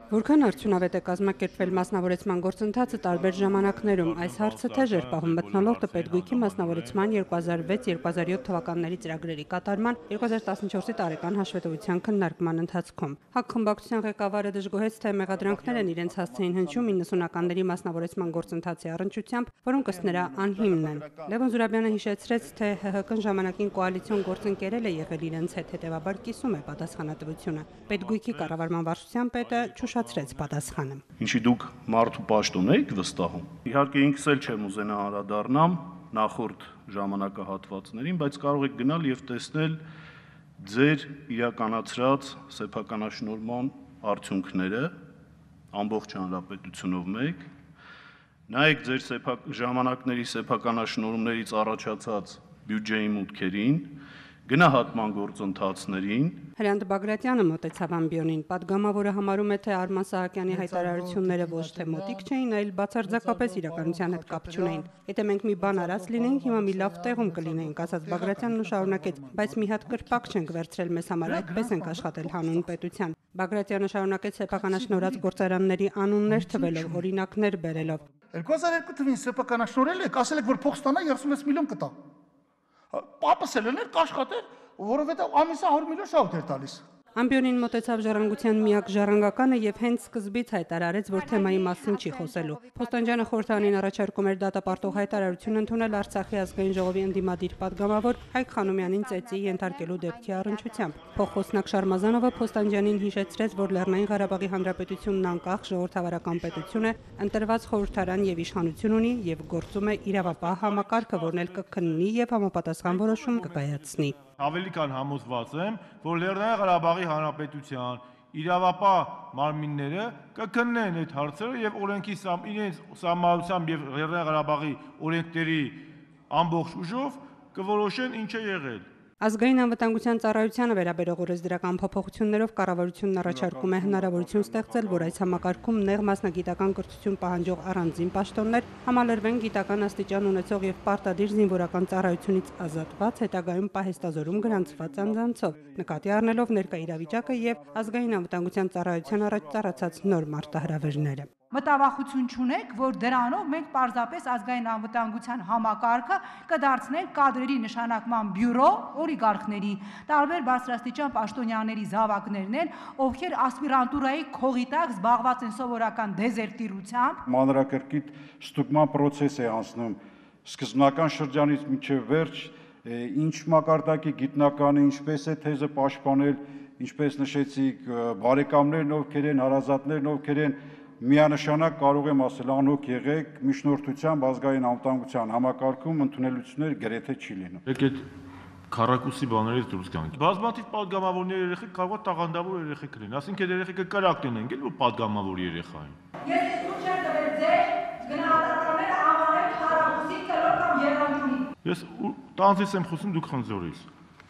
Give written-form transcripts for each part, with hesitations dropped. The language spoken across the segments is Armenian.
Որքան արդյունավետ է կազմակերպվել մասնավորեցման գործընթացը տարբեր ժամանակներում, այս հարցը թեժ էր պահում մթնոլորտը պետգույքի մասնավորեցման 2006-2007 թվականների ծրագրերի կատարման 2014-ի տարեկան հաշվետվության քննարկման ընթացքում։ ՀԱԿ խմբակցության ղեկավարը դժգոհեց, թե մեղադրանքներ են իրենց հասցեին հնչում 90-ականների մասնավորեցման գործընթացի առնչությամբ, որոնք ըստ նրա անհիմն են։ Լևոն Զուրաբյանը հիշեցրեց, թե ՀՀԿ-ն ժամանակին կոալիցիոն գործընկերել է եղել իրենց հետ, հետևաբար կիսում է պատասխանատվությունը։ Պետգույքի կառավարման վարչության պետը չուշացրեց պատասխանը։ Ինչի դուք մարդու պաշտոն եք վստահում։ Իհարկե ինքս էլ չեմ ուզենա անդրադառնամ նախորդ ժամանակահատվածներին, բայց կարող եք գնալ եւ տեսնել ձեր իրականացրած սեփականաշնորհման արդյունքները ամբողջ հանրապետությունով մեկ։ Նայեք ձեր ժամանակների սեփականաշնորհումներից առաջացած բյուջեի մուտքերին, գնահատման գործընթացներին։ Հրանտ Բագրատյանը մոտեցավ ամբիոնին, պատգամավորը համարում է, թե Արման Սահակյանի հայտարարությունները ոչ թե մոտիկ չէին, այլ բացարձակապես իրականության հետ կապ չունեին։ Եթե մենք մի բան արած լինեինք, հիմա մի լավ տեղում կլինեինք, ասաց Բագրատյանն ու շարունակեց, բայց մի հատ կրպակ չենք վերցրել մեզ համար, այդպես ենք աշխատել հանուն պետության։ Բագրատյանը շարունակեց սեփականաշնորհած գործարանների անուններ թվելով, օրինակներ բերելով։ 2002 թվականին սեփականաշնորհել եք, ասել եք, որ փող ստանա 36 միլիոն կտա։ Պապս էլ էր կաշխատել, որովհետև ամիսը 100 միլիոն շահույթ էր տալիս։ Ամբիոնին մոտեցավ ժառանգության միակ ժառանգականը եւ հենց սկզբից հայտարարեց, որ թեմայի մասին չի խոսելու։ Փոստանջյանը խորհրդանին առաջարկում էր դատապարտող հայտարարություն ընդունել Արցախի ազգային ժողովի ընդդիմադիր падգամավոր Հայկ Խանոմյանին ծեծի ենթարկելու դեպքի առնչությամբ։ Փոխխոսնակ Շարմազանովը Փոստանջյանին հիշեցրեց, որ Լեռնային Ղարաբաղի Հանրապետությունն անկախ ժողովրդավարական պետություն է, ընտրված խորհրդարան եւ իշխանություն ունի եւ գործում է իրավապահ համակարգը, որն էլ կքննի եւ համապատասխան որոշում կկայացնի։ Ավելի քան համոզված եմ, որ Լեռնային Ղարաբաղի Հանրապետության իրավապահ մարմինները կքննեն այդ հարցերը եւ օրենքի իրենց սահմանությամբ եւ Լեռնային Ղարաբաղի օրենքների ամբողջ ուժով կորոշեն ինչ է եղել։ Ազգային անվտանգության ծառայությանը վերաբերող օրենսդրական փոփոխություններով կառավարությունն առաջարկում է հնարավորություն ստեղծել, որ այս համակարգում նեղ մասնագիտական կրթություն պահանջող առանձին պաշտոններ համալրվեն գիտական աստիճան ունեցող եւ պարտադիր զինվորական ծառայությունից ազատված, հետագայում պահեստազորում գրանցված անձանցով, նկատի առնելով ներկա իրավիճակը եւ ազգային անվտանգության ծառայության առաջ ծառացած նոր մարտահրավերները։ Մտավախություն չունեք, որ դրանով մենք պարզապես ազգային անվտանգության համակարգը կդարձնենք կադրերի նշանակման բյուրո օլիգարխների, տարբեր բարձրաստիճան պաշտոնյաների զավակներն են, ովքեր ասպիրանտուրայի քողի տակ զբաղված են սովորական դեզերտիրությամբ։ Մանրակրկիտ ստուգման process է անցնում սկզբնական շրջանից մինչև վերջ, ինչ մակարդակի գիտնականը, ինչպես է թեզը պաշտպանել, ինչպես նշեցիք, բարեկամներն ովքեր են, հարազատներն ովքեր են, միանշանակ կարող եմ ասել անհոգ եղեք, միջնորդությամբ ազգային անվտանգության համակարգում ընդունելություններ գրեթե չի լինում։ Եկեք քառակուսի բաներից դուրս գանք։ Բազմաթիվ падգամավորների երեխեք կարող է տաղանդավոր երեխեք լինեն, ասենք այդ երեխեքը կրակ լինեն, գել որ падգամավոր երեխա են։ Ես ցույց չեմ տվել ձեր գնահատականները անվանել քառակուսի կլոր կամ եռանկյունի։ Ես տանձից եմ խոսում, դուք խնձորից։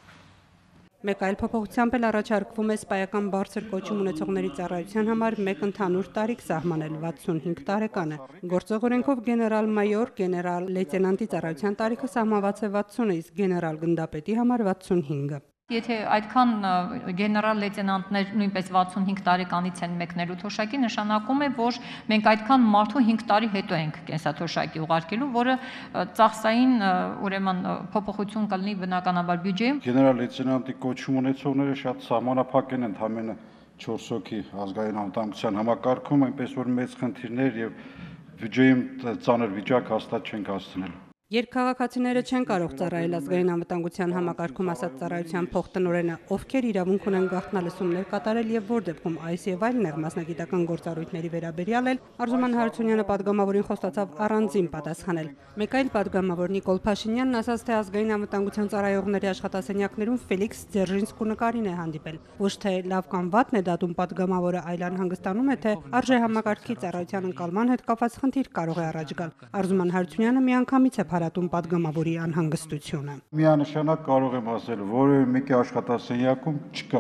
Մեկ այլ փոփոխությամբ էլ առաջարկվում է սպայական բարձր կոչում ունեցողների ծառայության համար մեկ ընդհանուր տարիք սահմանել 65 տարեկանը։ Գործող օրենքով գեներալ-մայոր, գեներալ-լեյտենանտի ծառայության տարիքը սահմանված է 60-ը, իսկ գեներալ-գնդապետի համար 65-ը։ Եթե այդքան գեներալ լեյտենանտներ նույնպես 65 տարեկանից են մեկնելու թոշակի, նշանակում է, որ մենք այդքան մարդու 5 տարի հետո ենք կենսաթոշակի ուղարկելու, որը ծախսային ուրեմն փոփոխություն կլինի բնականաբար բյուջեում։ Գեներալ լեյտենանտի կոչում ունեցողները շատ սահմանափակ են ընդամենը 4 հոգի ազգային անվտանգության համակարգում, այնպես որ մեծ խնդիրներ եւ բյուջեում ծանր վիճակ հաստատ չենք հասցնել։ Երկքաղաքացիները չեն կարող ծառայել ազգային անվտանգության համակարգում ասած ծառայության փոխտնօրենը, ովքեր իրավունք ունեն գաղտնալսումներ կատարել եւ որ դեպքում այս եւ այլ նեղ մասնագիտական գործառույթների վերաբերյալ էլ Արզուման Հարությունյանը падգամավորին խոստացավ առանձին պատասխանել։ Մեկ այլ падգամավոր Նիկոլ Փաշինյանն ասաց, թե ազգային անվտանգության ծառայողների աշխատասենյակներում Ֆելիքս Ձերժինսկու նկարին է հանդիպել։ Ոչ թե լավ կամ վատն է դատում падգամավորը, այլ անհանգստանում է, թե արժե համակարգի ծառայության ընկալման հետ կապված խնդիր կարող է առաջ գալ։ Արզուման Հարությունյանը միանգամից է հարատում падգամավորի անհանգստությունը։ Միանշանակ կարող եմ ասել, որևէ մեկի աշխատասենյակում չկա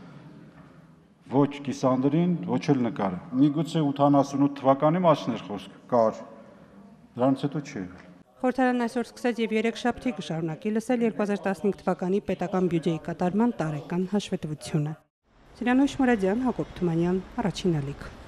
ոչ կիսանդրին, ոչ էլ նկարը։ Միգուցե 88 թվականի մասին էր խոսք, կար, դրանից հետո չի եղել։ Խորհրդարանն այսօր սկսեց եւ 3 շաբթի կշարունակի լսել 2015 թվականի պետական բյուջեի կատարման տարեկան հաշվետվությունը։ Սիրանույշ Մուրադյան, Հակոբ Թումանյան, Առաջին ալիք։